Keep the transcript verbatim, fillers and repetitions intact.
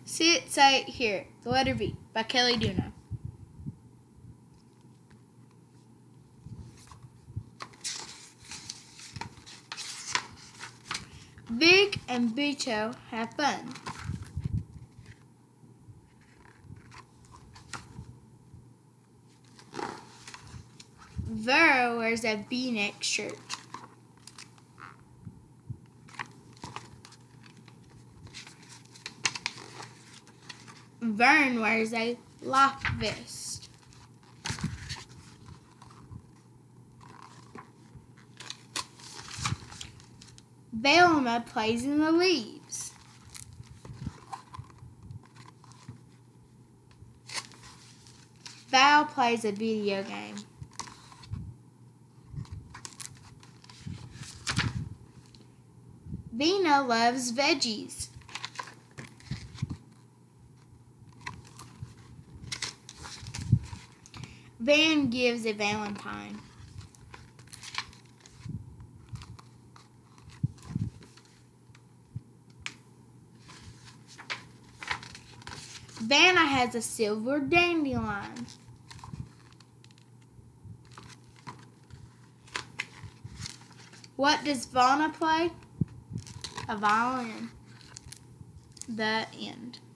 See it, say it, hear it. The letter V by Kelly Duna. Vic and Vito have fun. Vera wears a V-neck shirt. Vern wears a life vest. Velma plays in the leaves. Val plays a video game. Vina loves veggies. Van gives a Valentine. Vanna has a silver dandelion. What does Vanna play? A violin. The end.